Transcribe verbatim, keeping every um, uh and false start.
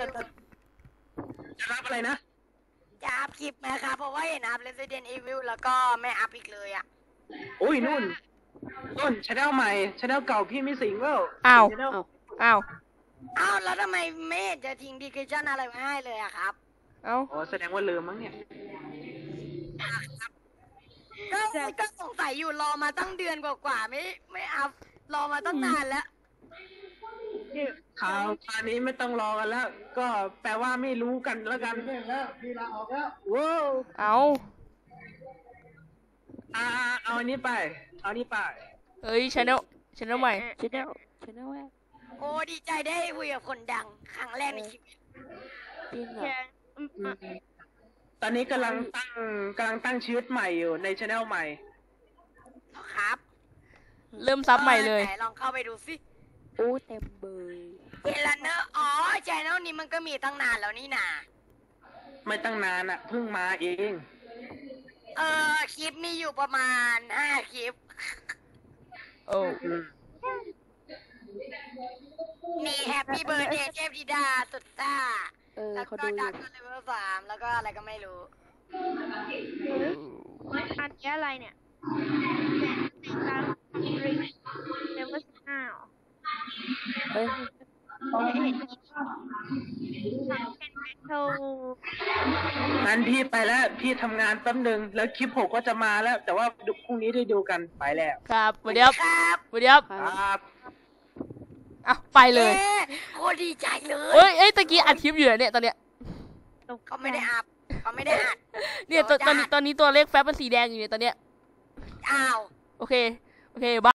จะรับอะไรนะจะอัพคลิปไหมครับเพราะว่าเห็นอัพ Resident Evil แล้วก็ไม่อัพอีกเลยอ่ะโอ้ยนู่นต้นชาแนลใหม่ชาแนลเก่าพี่ไม่สิงแล้วอ้าว channel อ้าวอ้าวแล้วทำไมไม่เห็นจะทิ้งดีคริชั่นอะไรไว้ให้เลยอะครับเอ้าอ๋อแสดงว่าลืมมั้งเนี่ยก็ก็สงสัยอยู่รอมาตั้งเดือนกว่าๆไม่ไม่อัพรอมาตั้งนานแล้วคราวคราวนี้ไม่ต้องรอกันแล้ว ก็แปลว่าไม่รู้กันแล้วกันแล้วพี่ลาออกแล้วว้าวเอาอ่าเอาอันนี้ไปเอาอันนี้ไปเอ้ยชาแนลชาแนลใหม่ชแนลชแนลแรกโอ้ดีใจได้คุยกับคนดังครั้งแรกในชีวิตจริงเหรออืมตอนนี้กำลังตั้งกำลังตั้งชีวิตใหม่อยู่ในช anel ใหม่ครับเริ่มซับใหม่เลยไหนลองเข้าไปดูสิโอ้เต็มเบยเฮลเนอร์อ๋อแชนแนลนี้มันก็มีตั้งนานแล้วนี่นาไม่ตั้งนานอะเพิ่งมาเองเออคลิปมีอยู่ประมาณห้าคลิปโอ้อืมมีแฮปปี้เบิร์ดเดย์เทพธิดาสุดซ่าเออแล้วเขาก็ดูอดัยู่กเลเวลสามแล้วก็อะไรก็ไม่รู้อันนี้อะไรเนี่ยการรีเลเวลห้าเฮ้ยเห็นเป็นเมทัลงั้นพี่ไปแล้วพี่ทำงานแป๊บนึงแล้วคลิปหกก็จะมาแล้ว แต่ว่าพรุ่งนี้ได้ดูกันไปแล้วครับสวัสดีครับครับสวัสดีครับครับอ่ะไปเลยเอ๊ะโคตรดีใจเลยเอ้ยเอ้ยตะกี้อัดคลิปอยู่เหรอเนี่ยตอนเนี้ยเขาไม่ได้อัพเขาไม่ได้อัดเนี่ยตอนตอนนี้ตอนนี้ตัวเลขแฟบเป็นสีแดงอยู่เนี่ยตอนเนี้ยอ้าวโอเค โอเคบาย